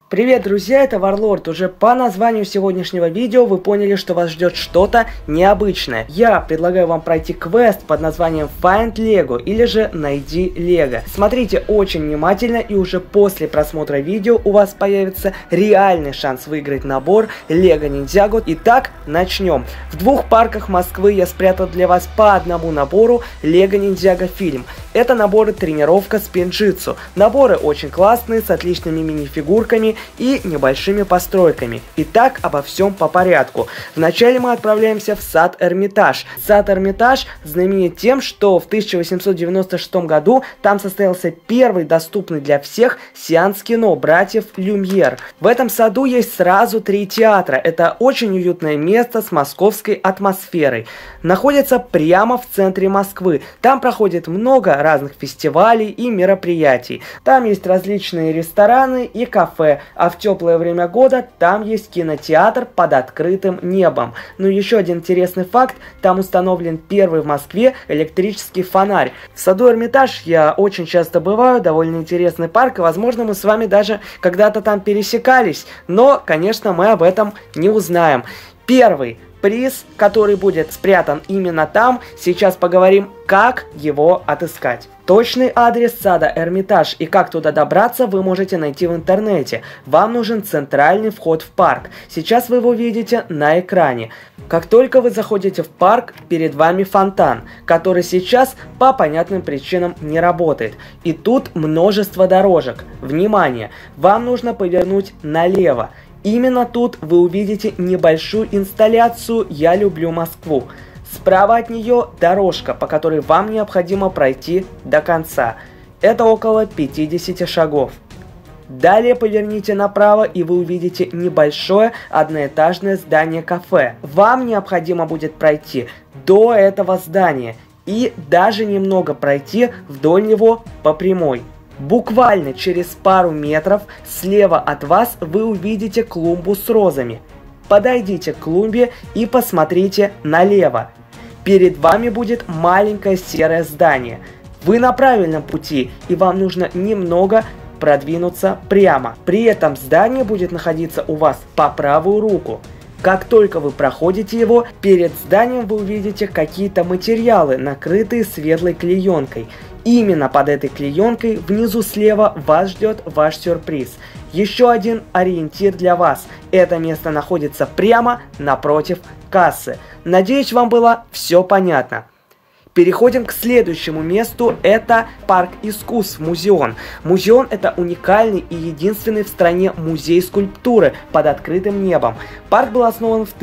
Привет, друзья, это Варлорд. Уже по названию сегодняшнего видео вы поняли, что вас ждет что-то необычное. Я предлагаю вам пройти квест под названием Find Lego или же Найди Лего. Смотрите очень внимательно, и уже после просмотра видео у вас появится реальный шанс выиграть набор Lego Ninjago. Итак, начнем. В двух парках Москвы я спрятал для вас по одному набору Lego Ninjago фильм. Это наборы тренировка спин-джитсу. Наборы очень классные, с отличными мини-фигурками и небольшими постройками. Итак, обо всем по порядку. Вначале мы отправляемся в сад Эрмитаж. Сад Эрмитаж знаменит тем, что в 1896 году там состоялся первый доступный для всех сеанс кино братьев Люмьер. В этом саду есть сразу 3 театра. Это очень уютное место с московской атмосферой. Находится прямо в центре Москвы. Там проходит много разных фестивалей и мероприятий. Там есть различные рестораны и кафе. А в теплое время года там есть кинотеатр под открытым небом. Ну еще один интересный факт, там установлен первый в Москве электрический фонарь. В саду Эрмитаж я очень часто бываю, довольно интересный парк, и возможно мы с вами даже когда-то там пересекались, но, конечно, мы об этом не узнаем. Первый приз, который будет спрятан именно там, сейчас поговорим, как его отыскать. Точный адрес сада Эрмитаж и как туда добраться вы можете найти в интернете. Вам нужен центральный вход в парк. Сейчас вы его видите на экране. Как только вы заходите в парк, перед вами фонтан, который сейчас по понятным причинам не работает. И тут множество дорожек. Внимание! Вам нужно повернуть налево. Именно тут вы увидите небольшую инсталляцию «Я люблю Москву». Справа от нее дорожка, по которой вам необходимо пройти до конца. Это около 50 шагов. Далее поверните направо, и вы увидите небольшое одноэтажное здание-кафе. Вам необходимо будет пройти до этого здания и даже немного пройти вдоль него по прямой. Буквально через пару метров слева от вас вы увидите клумбу с розами. Подойдите к клумбе и посмотрите налево. Перед вами будет маленькое серое здание. Вы на правильном пути, и вам нужно немного продвинуться прямо. При этом здание будет находиться у вас по правую руку. Как только вы проходите его, перед зданием вы увидите какие-то материалы, накрытые светлой клеенкой. Именно под этой клеенкой внизу слева вас ждет ваш сюрприз. Еще один ориентир для вас. Это место находится прямо напротив кассы. Надеюсь, вам было все понятно. Переходим к следующему месту, это парк искусств Музеон. Музеон — это уникальный и единственный в стране музей скульптуры под открытым небом. Парк был основан в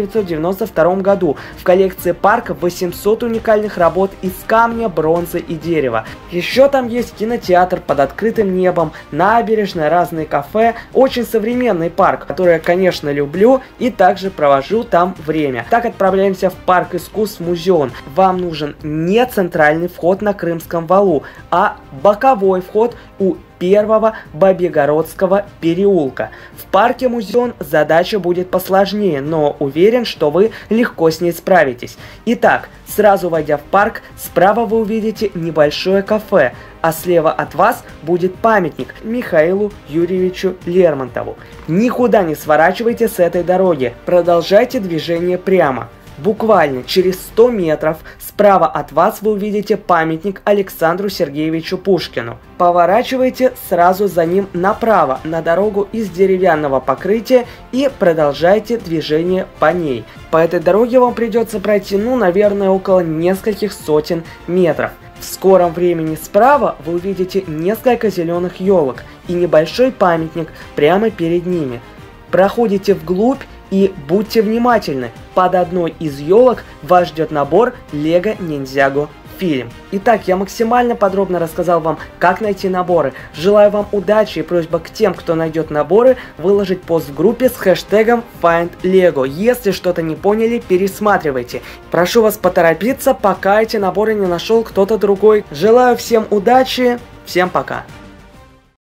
1992 году. В коллекции парка 800 уникальных работ из камня, бронзы и дерева. Еще там есть кинотеатр под открытым небом, набережная, разные кафе. Очень современный парк, который я, конечно, люблю и также провожу там время. Так отправляемся в парк искусств Музеон. Вам нужен не центральный вход на Крымском валу, а боковой вход у первого Бабьегородского переулка. В парке Музеон задача будет посложнее, но уверен, что вы легко с ней справитесь. Итак, сразу войдя в парк, справа вы увидите небольшое кафе, а слева от вас будет памятник Михаилу Юрьевичу Лермонтову. Никуда не сворачивайте с этой дороги, продолжайте движение прямо. Буквально через 100 метров справа от вас вы увидите памятник Александру Сергеевичу Пушкину. Поворачивайте сразу за ним направо на дорогу из деревянного покрытия и продолжайте движение по ней. По этой дороге вам придется пройти, наверное, около нескольких сотен метров. В скором времени справа вы увидите несколько зеленых елок и небольшой памятник прямо перед ними. Проходите вглубь и будьте внимательны, под одной из елок вас ждет набор Lego Ninjago фильм. Итак, я максимально подробно рассказал вам, как найти наборы. Желаю вам удачи и просьба к тем, кто найдет наборы, выложить пост в группе с хэштегом FindLego. Если что-то не поняли, пересматривайте. Прошу вас поторопиться, пока эти наборы не нашел кто-то другой. Желаю всем удачи, всем пока.